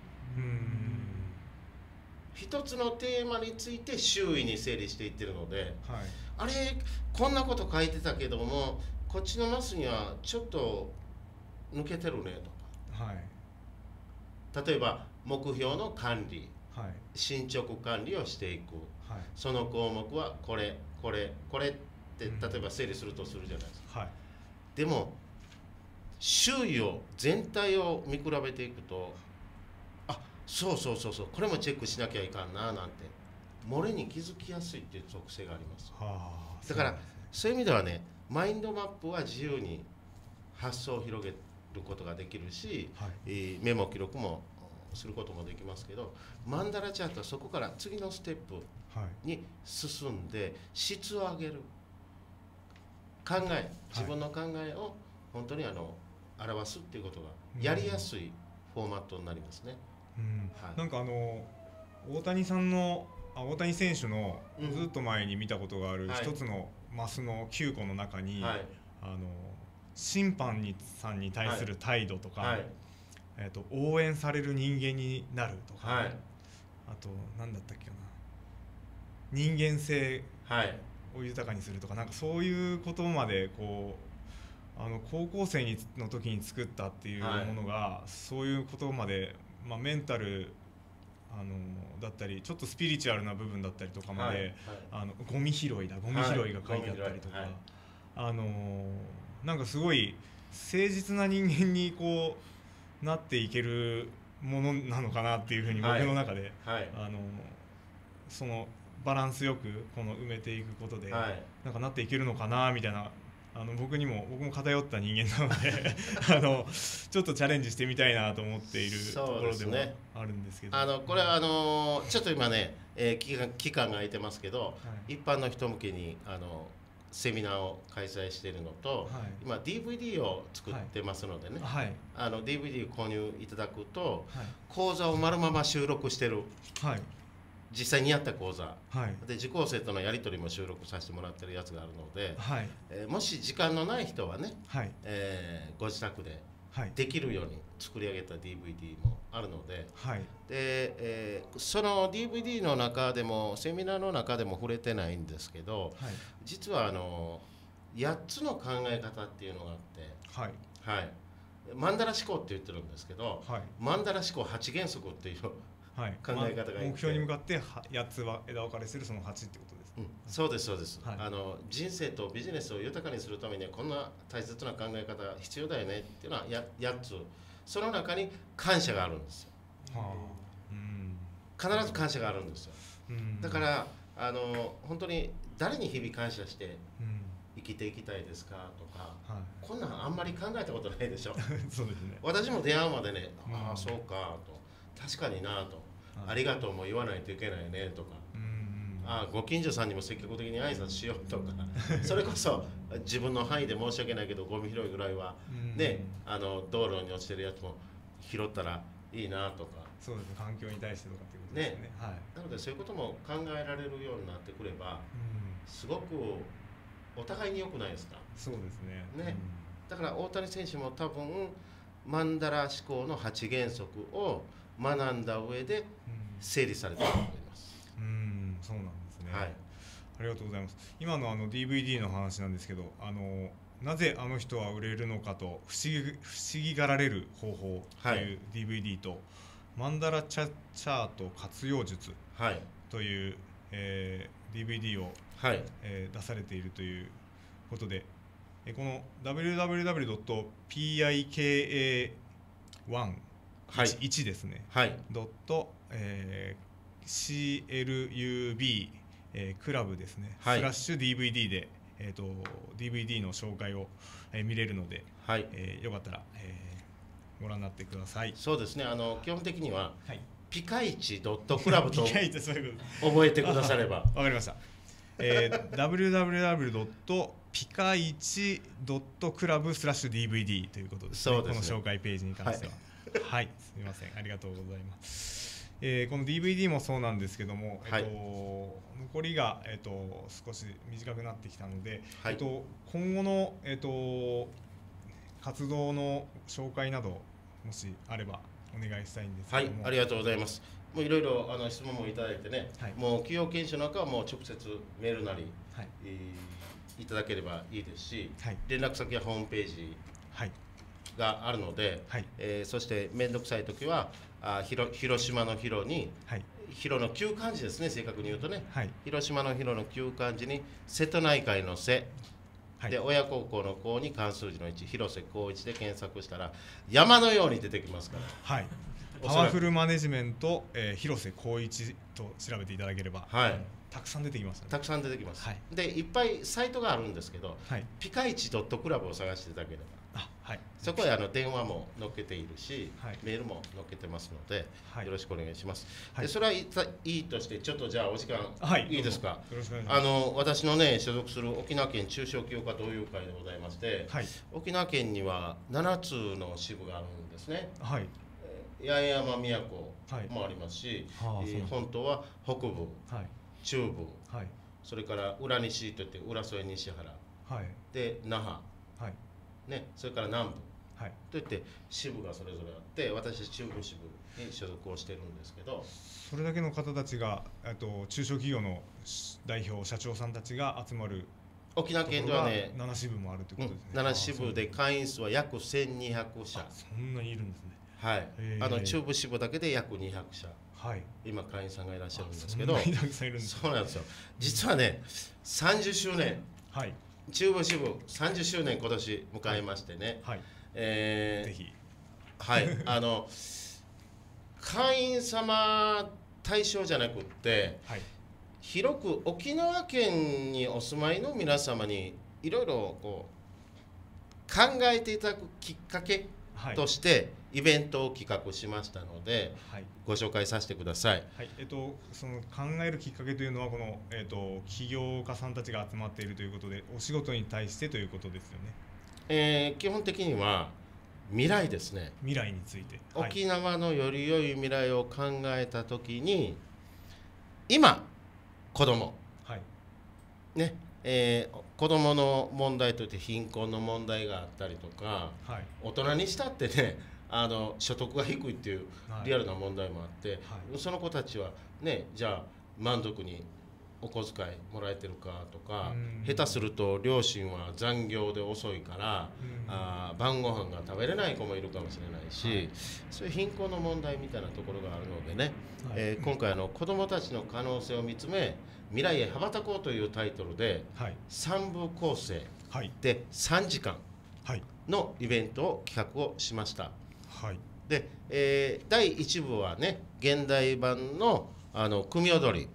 一つのテーマについて周囲に整理していってるので、はい、あれこんなこと書いてたけどもこっちのマスにはちょっと抜けてるねとか、はい、例えば目標の管理、はい、進捗管理をしていく、はい、その項目はこれこれこれって例えば整理するとするじゃないですか、はい、でも周囲を全体を見比べていくとそうこれもチェックしなきゃいかんななんて漏れに気づきやすいっていう特性があります。だからそういう意味ではねマインドマップは自由に発想を広げることができるし、はい、メモ記録もすることもできますけどマンダラチャートはそこから次のステップに進んで質を上げる考え自分の考えを本当に表すっていうことがやりやすいフォーマットになりますね。 はい、なんか大谷選手のずっと前に見たことがある一つのマスの9個の中に、はい、審判さんに対する態度とか、はい、応援される人間になるとか、はい、あと何だったっけな人間性を豊かにするとか、なんかそういうことまでこう高校生の時に作ったっていうものが、はい、そういうことまでメンタルだったりちょっとスピリチュアルな部分だったりとかまで、はいはい、ゴミ拾いが書いてあったりとか、はい、なんかすごい誠実な人間にこうなっていけるものなのかなっていうふうに僕の中で、はい、そのバランスよくこの埋めていくことで、はい、なんかなっていけるのかなみたいな。僕も偏った人間なのでちょっとチャレンジしてみたいなと思っているところでもあるんですけど、 これはちょっと今ね、期間が空いてますけど、はい、一般の人向けにセミナーを開催しているのと、はい、今 DVD を作ってますのでね、はい、DVD を購入いただくと、はい、講座を丸まま収録してる、はい、実際にやった講座、はい、で受講生とのやり取りも収録させてもらってるやつがあるので、はい、もし時間のない人はね、はい、ご自宅でできるように作り上げた DVD もあるので、はい、でその DVD の中でもセミナーの中でも触れてないんですけど、はい、実は8つの考え方っていうのがあって、はいはい、マンダラ思考って言ってるんですけど、はい、マンダラ思考8原則っていうはい、考え方が目標に向かって8つは枝分かれするその8ってことです、 うん、そうですそうです、はい、人生とビジネスを豊かにするためにはこんな大切な考え方必要だよねっていうのは8つ、その中に感謝があるんですよ、はあ、うん、必ず感謝があるんですよ、うん、だから本当に誰に日々感謝して生きていきたいですかとか、はい、こんなんあんまり考えたことないでしょそうですね、私も出会うまでね、うん、ああそうかと確かになと、はい、ありがとうも言わないといけないねとか、ご近所さんにも積極的に挨拶しようとかそれこそ自分の範囲で申し訳ないけどゴミ拾いぐらいは、ね、道路に落ちてるやつも拾ったらいいなとか、 そうですね、環境に対してとかっていうことですね、はい、 なのでそういうことも考えられるようになってくれば、すごくお互いに良くないですか。 そうですね、 だから大谷選手も多分マンダラ思考の8原則を学んだ上で整理されたと思います。 そうなんですね、はい、ありがとうございます。今のDVD の話なんですけど、なぜあの人は売れるのかと不思議がられる方法という DVD と、はい、マンダラチャート活用術という、DVD を、はい、出されているということで、この www.pika1 はい、1ですね、はい、ドット、CLUB、クラブですね、はい、スラッシュ DVD で、DVD の紹介を、見れるので、はい、よかったら、ご覧になってください。 そうですね、基本的には、はい、ピカイチドットクラブと覚えてくださればわかりました、www.pika1.club/dvd ということですね、この紹介ページに関しては。はい、すみません、ありがとうございます。 この DVD もそうなんですけども、 はい残りが、少し短くなってきたので、 はい今後の、活動の紹介などもしあればお願いしたいんですはいけども。 ありがとうございます。もういろいろ質問もいただいてね、 はい、 もう企業研修なんかはもう直接メールなり、 はいいただければいいですし、 はい、 連絡先はホームページはいがあるので、 はいそして面倒くさい時は広島の広に、 はい、 広の旧漢字ですね、正確に言うとね、 はい、 広島の広の旧漢字に瀬戸内海の瀬、 はい、 で親孝行の孝に漢数字の1、広瀬光一で検索したら山のように出てきますから、 はい、 おそらくパワフルマネジメント、広瀬光一と調べていただければ、 はいたくさん出てきます、ね、 たくさん出てきます、 はい、 でいっぱいサイトがあるんですけど、 はい、 ピカイチクラブを探していただければ、 はい、 そこへ電話も載っけているし、 はい、 メールも載っけてますので、 はい、 よろしくお願いします、 はい、 でそれはいいとして、ちょっとじゃあお時間、 はい、 いいですか。 よろしくお願いします。 私のね所属する沖縄県中小企業家同友会でございまして、 はい、 沖縄県には7つの支部があるんですね。 はい、 八重山宮古もありますし、本島は北部、 はい、 中部、 はい、 それから浦西といって浦添西原、 はい、 で那覇、 はいね、それから南部、 はい、 といって支部がそれぞれあって、私中部支部に所属をしてるんですけど、 それだけの方たちが中小企業の代表社長さんたちが集まる沖縄県ではね 7支部もあるということですね。 7支部で会員数は約1200社、 そんなにいるんですね。 はい、中部支部だけで約200社、 はい、 今会員さんがいらっしゃるんですけど、 そんなにたくさんいるんですね。 そうなんですよ。実はね30周年、 はい、 中部支部30周年今年迎えましてね、 はい、ぜひ、 はい会員様対象じゃなくって、はい、広く沖縄県にお住まいの皆様にいろいろこう考えていただくきっかけとしてイベントを企画しましたので、はい、ご紹介させてください。 はい、その考えるきっかけというのはこの、起業家さんたちが集まっているということで、お仕事に対してということですよね。 基本的には未来ですね。 未来について、 はい、沖縄のより良い未来を考えたときに、今子供、はいね子供の問題といって貧困の問題があったりとか、はい、大人にしたってね所得が低いっていうリアルな問題もあって、はい、その子たちはね、じゃあ満足にお小遣いもらえてるかとか、下手すると両親は残業で遅いから晩ご飯が食べれない子もいるかもしれないし、はい、そういう貧困の問題みたいなところがあるのでね、はい今回子どもたちの可能性を見つめ未来へ羽ばたこうというタイトルで、はい、3部構成で3時間のイベントを企画をしました。はいで第1部はね、現代版の組踊り、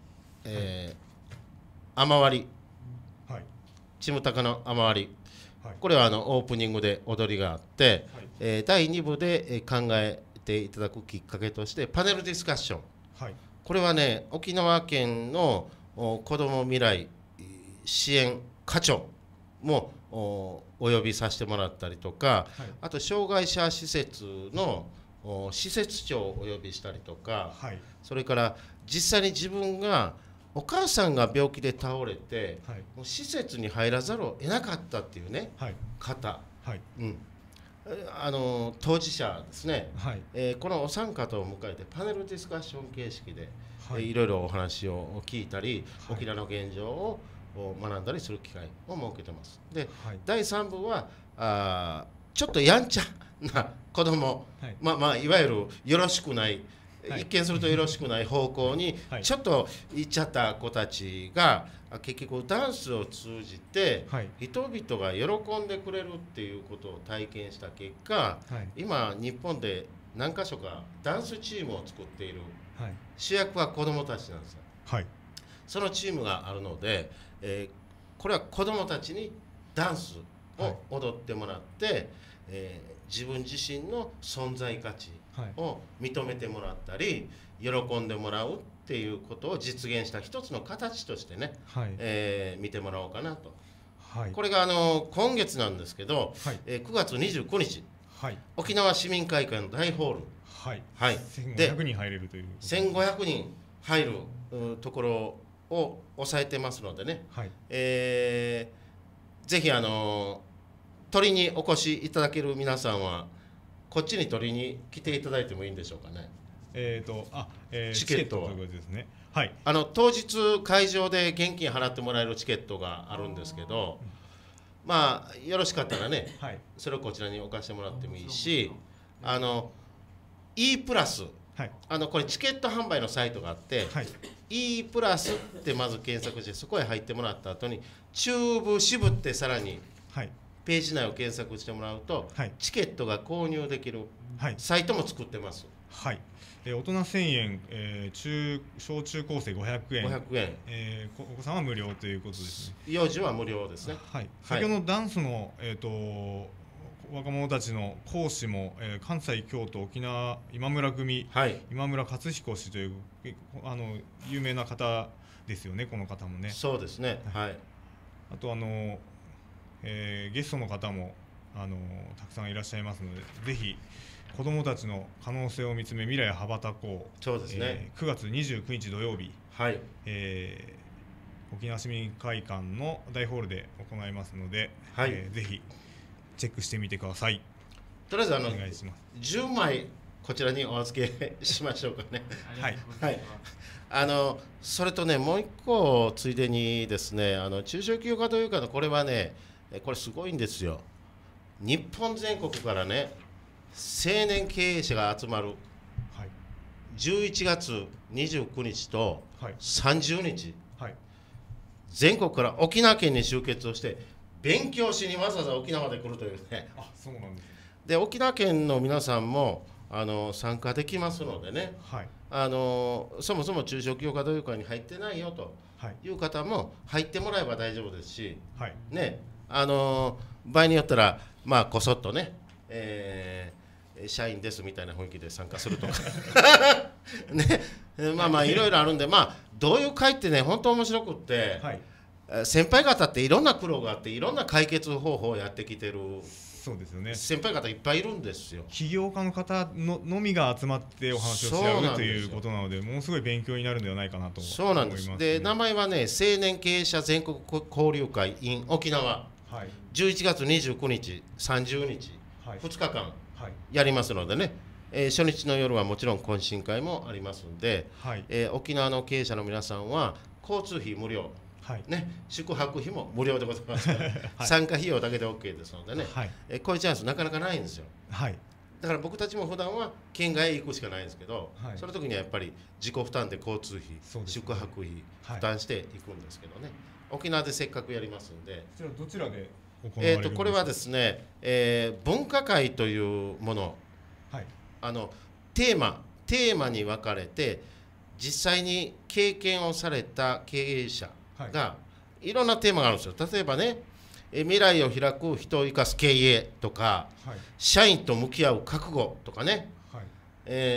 雨割り、はい、ちむたかの雨割り、はい、これはオープニングで踊りがあって、はい第2部で考えていただくきっかけとしてパネルディスカッション、はい、これはね、沖縄県の子ども未来支援課長もお呼びさせてもらったりとか、はい、あと障害者施設の施設長をお呼びしたりとか、はい、それから実際に自分がお母さんが病気で倒れて、はい、もう施設に入らざるを得なかったっていうね、はい、方、はい当事者ですね、はいこのお三方を迎えてパネルディスカッション形式で、はい、いろいろお話を聞いたり、はい、沖縄の現状を学んだりする機会を設けてます。で、はい、第3部はちょっとやんちゃな子供、はい、いわゆるよろしくない、はい、一見するとよろしくない方向にちょっと行っちゃった子たちが、結局ダンスを通じて人々が喜んでくれるっていうことを体験した結果、はい、今日本で何か所かダンスチームを作っている、はい、主役は子どもたちなんですよ、はい、そのチームがあるので、これは子どもたちにダンスを踊ってもらって、自分自身の存在価値を認めてもらったり、喜んでもらうっていうことを実現した一つの形としてね、はい見てもらおうかなと、はい、これが今月なんですけど、はい9月29日、はい、沖縄市民会館の大ホールはいはい、 で1500人入れるという 1500人入るところを抑えてますのでね、 はい、 ぜひ取りにお越しいただける皆さんはこっちに取りに来ていただいてもいいんでしょうかね。 チケットということですね。はい、 当日会場で現金払ってもらえるチケットがあるんですけど、まあよろしかったらね、はい、それをこちらに置かせてもらってもいいし、E プラス、はい、これチケット販売のサイトがあって、はい、E プラスってまず検索してそこへ入ってもらった後に中部支部ってさらにページ内を検索してもらうと、はい、チケットが購入できるサイトも作ってます。 はい、大人1000円、小中高生500円、お子さんは無料ということですね。 幼児は無料ですね。 はい、先ほどのダンスの、若者たちの講師も、関西、京都、沖縄、今村組、はい、今村勝彦氏という有名な方ですよね、この方もね。 そうですね、はい、 あとゲストの方もたくさんいらっしゃいますので、ぜひ子どもたちの可能性を見つめ未来へ羽ばたこう。 そうですね、 9月29日土曜日、はい、沖縄市民会館の大ホールで行いますので、はい、ぜひチェックしてみてください。 とりあえずお願いします。10枚こちらにお預けしましょうかね。はい、はい、それとね、もう一個ついでにですね、中小企業家というかこれはね、これすごいんですよ。日本全国からね、青年経営者が集まる、はい、11月29日と30日、はい、全国から沖縄県に集結をして勉強しにわざわざ沖縄まで来るというね。 あ、そうなんです。 で、沖縄県の皆さんも参加できますのでね、はい、そもそも中小企業家同友会に入ってないよという方も入ってもらえば大丈夫ですし、はい、ね、場合によったらまあこそっとね、社員ですみたいな雰囲気で参加するとかね、まあまあいろいろあるんで、まあ同友会ってね本当面白くって、はい、先輩方っていろんな苦労があっていろんな解決方法をやってきてる。 そうですよね、 先輩方いっぱいいるんですよ。 起業家の方のみが集まってお話をし合うということなので、ものすごい勉強になるんではないかなと思います。 そうなんです。で、名前はね、青年経営者全国交流会 in 沖縄、はい、11月29日30日、はい、2日間やりますのでね、初日の夜はもちろん懇親会もありますので、はい、沖縄の経営者の皆さんは交通費無料、はいね、宿泊費も無料でございますから、はい、参加費用だけで OK ですのでね、はい、こういうチャンスなかなかないんですよ、はい、だから僕たちも普段は県外へ行くしかないんですけど、はい、その時にはやっぱり自己負担で交通費、宿泊費負担していくんですけどね、沖縄でせっかくやりますんで。 どちらで行われるんですか？ これはですね、分科会というもの、はい、テーマに分かれて実際に経験をされた経営者がいろんなテーマがあるんですよ。例えばね、未来を開く人を生かす経営とか、はい、社員と向き合う覚悟とかね、はい、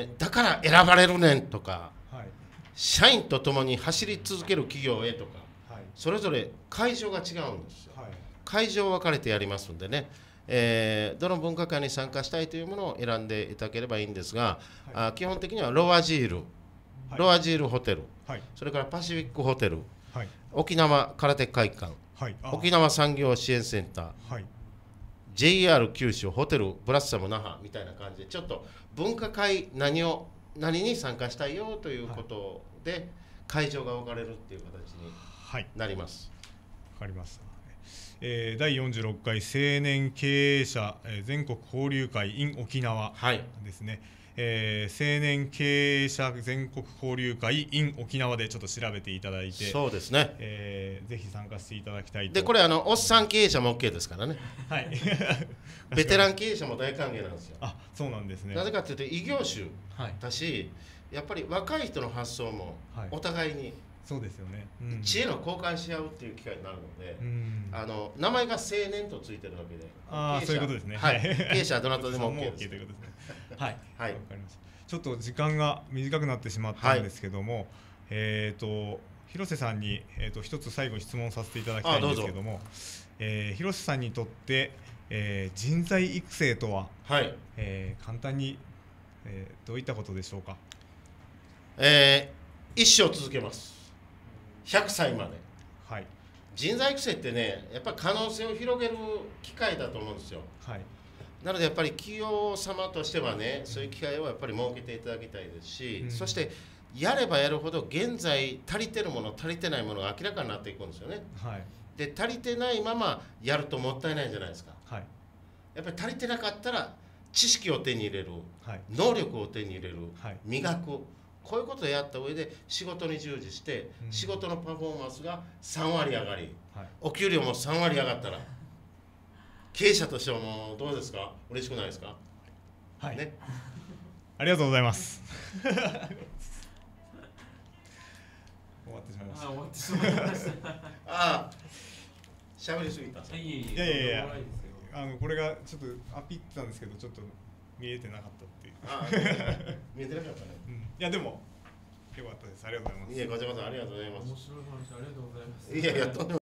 だから選ばれるねんとか、はい、社員と共に走り続ける企業へとか、はい、それぞれ会場が違うんですよ、はい、会場分かれてやりますんでね、どの分科会に参加したいというものを選んでいただければいいんですが、はい、基本的にはロアジールホテル、はい、それからパシフィックホテル、はい、沖縄空手会館、はい、沖縄産業支援センター、はい、JR 九州ホテルブラッサム那覇みたいな感じでちょっと分科会何に参加したいよということで会場が分かれるっていう形になります。 わかりました。第46回青年経営者全国交流会 in 沖縄ですね、青年経営者全国交流会 in 沖縄でちょっと調べていただいて、 そうですね、 ぜひ参加していただきたいと。 でこれおっさん経営者も OK ですからね、はい、ベテラン経営者も大歓迎なんですよ。 あ、そうなんですね。 なぜかというと異業種だし、やっぱり若い人の発想もお互いに、 そうですよね、 知恵の交換し合うっていう機会になるので、名前が青年とついてるわけで、 そういうことですね、 はい、経営者はどなたでも OK です。 ということですね。はい、はい、わかりました。ちょっと時間が短くなってしまったんですけども、広瀬さんに一つ最後質問させていただきたいんですけども、広瀬さんにとって、人材育成とは、はい、簡単にどういったことでしょうか。 一生続けます。100歳まで。 はい。 人材育成ってね、やっぱり可能性を広げる機会だと思うんですよ。 はい。 なのでやっぱり企業様としてはね、そういう機会をやっぱり設けていただきたいですし、そしてやればやるほど現在足りてるもの足りてないものが明らかになっていくんですよね。 はい。 で足りてないままやるともったいないじゃないですか。 はい。 やっぱり足りてなかったら知識を手に入れる、 はい、 能力を手に入れる、 はい、 磨く、こういうことをやった上で仕事に従事して、仕事のパフォーマンスが3割上がり、はい、お給料も3割上がったら経営者としてはもうどうですか、嬉しくないですか。 はい、ね、ありがとうございます終わってしまいました。 終わってしまいましたああ、喋りすぎた。 いやこれがちょっとアピってたんですけど、ちょっと見えてなかったっていう。 見えてなかったね。 いやでもよかったです。ありがとうございます。 いや、こちらこそありがとうございます。 面白い話ありがとうございます。 いやいや、とんでも